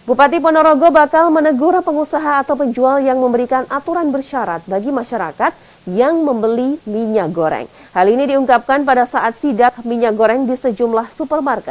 Bupati Ponorogo bakal menegur pengusaha atau penjual yang memberikan aturan bersyarat bagi masyarakat yang membeli minyak goreng. Hal ini diungkapkan pada saat sidak minyak goreng di sejumlah supermarket.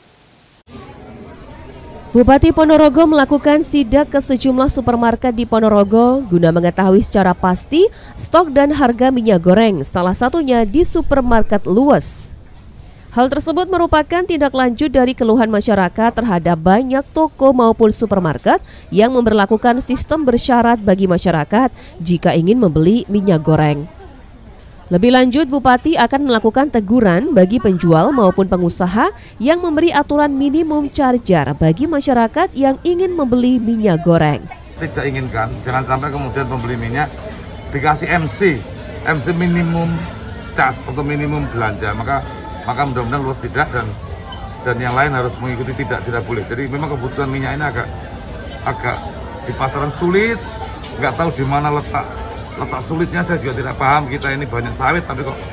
Bupati Ponorogo melakukan sidak ke sejumlah supermarket di Ponorogo guna mengetahui secara pasti stok dan harga minyak goreng, salah satunya di supermarket Luwes. Hal tersebut merupakan tindak lanjut dari keluhan masyarakat terhadap banyak toko maupun supermarket yang memberlakukan sistem bersyarat bagi masyarakat jika ingin membeli minyak goreng. Lebih lanjut, Bupati akan melakukan teguran bagi penjual maupun pengusaha yang memberi aturan minimum charger bagi masyarakat yang ingin membeli minyak goreng. Tidak inginkan, jangan sampai kemudian pembeli minyak dikasih MC minimum charge atau minimum belanja, maka mudah-mudahan Luwes tidak dan yang lain harus mengikuti tidak boleh. Jadi memang kebutuhan minyak ini agak di pasaran sulit, nggak tahu di mana letak sulitnya. Saya juga tidak paham, kita ini banyak sawit tapi kok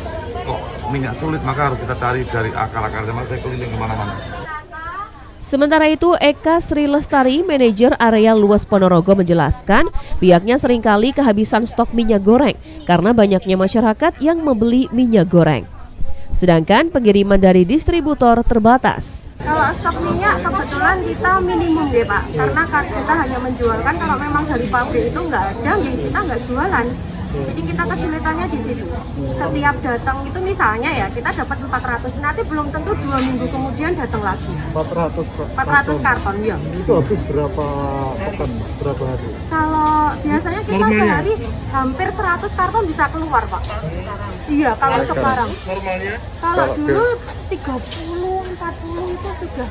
minyak sulit, maka harus kita cari dari akar-akarnya. Maka saya keliling kemana-mana. Sementara itu, Eka Sri Lestari, manajer area Luwes Ponorogo menjelaskan pihaknya seringkali kehabisan stok minyak goreng karena banyaknya masyarakat yang membeli minyak goreng. Sedangkan pengiriman dari distributor terbatas. Kalau stok minyak kebetulan kita minimum ya Pak, karena kita hanya menjualkan kalau memang dari pabrik itu nggak ada, yang kita nggak jualan. Jadi kita kesulitannya di situ. Setiap datang itu misalnya ya kita dapat 400, nanti belum tentu 2 minggu kemudian datang lagi. 400 karton ya. Itu habis berapa pekan, berapa hari? Kalau biasanya kita sehari hampir 100 karton bisa keluar Pak. Iya, kalau sekarang. Normalnya? Kalau dulu 30, 40 itu sudah.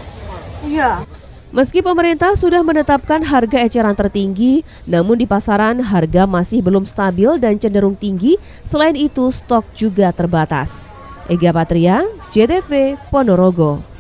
Iya. Meski pemerintah sudah menetapkan harga eceran tertinggi, namun di pasaran harga masih belum stabil dan cenderung tinggi. Selain itu, stok juga terbatas. Ega Patria, JTV, Ponorogo.